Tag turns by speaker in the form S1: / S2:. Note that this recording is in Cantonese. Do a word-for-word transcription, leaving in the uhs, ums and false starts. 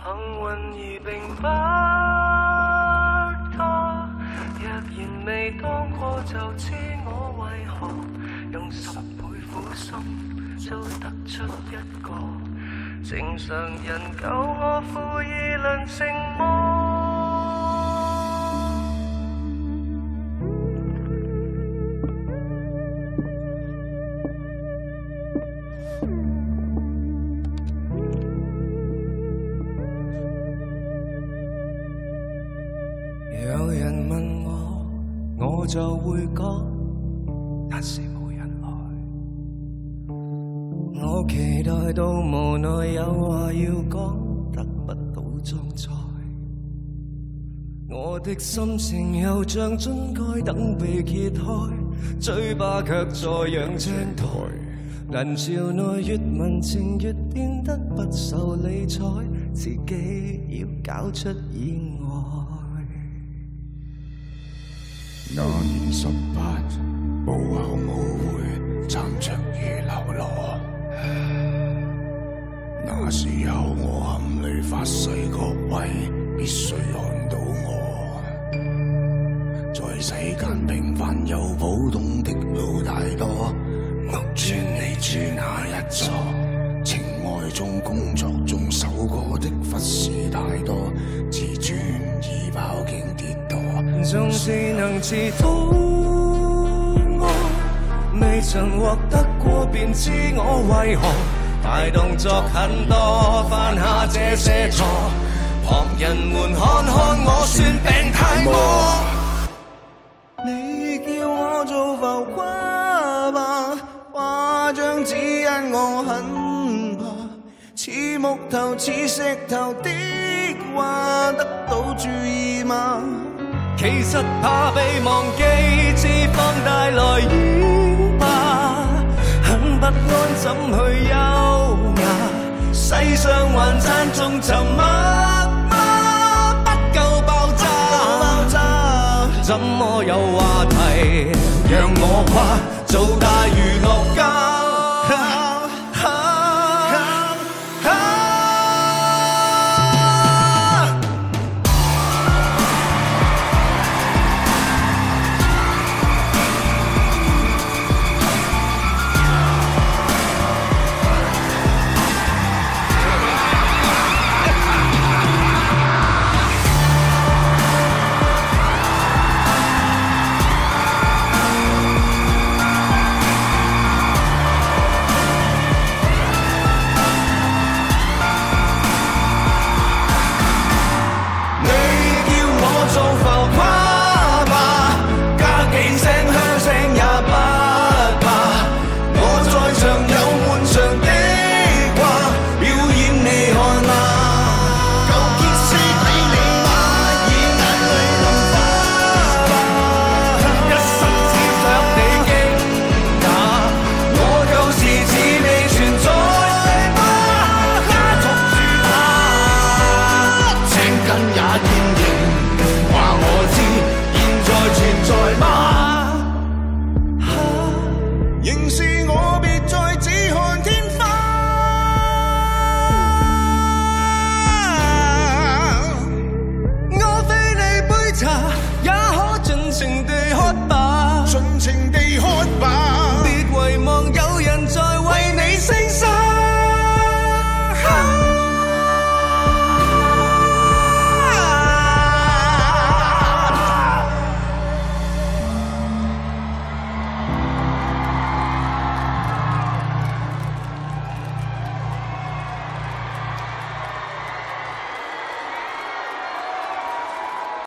S1: 幸运而并不多，若然未当过就知我为何用十倍苦心都得出一个正常人，救我负议论成魔。有人问我，我就會講，但是無人來。我期待到無奈有話要講，得不到裝載。我的心情又像樽蓋等被揭開，嘴巴卻在養青苔。人潮內越文情越變得不受理睬，自己要搞出意外。
S2: 那年十八，無後無回，站着如流羅。那時候我含淚發誓，各位必須看到我。在世間平凡又普通的路太多，屋邨你住哪一座？情愛中工作中受過的忽視太多，自尊已爆竟跌墮。
S1: 縱是能自苦愛，未曾獲得過便知我為何大動作很多，犯下這些錯。旁人們看看我算病太過。你叫我做浮誇吧，誇張只因我很怕，似木頭似石頭的話得到注意嗎？其實怕被忘記，脂肪帶來演化，很不安怎去優雅，世上還讚頌沉默嗎？不夠爆炸，爆炸怎麼有話題讓我跨？做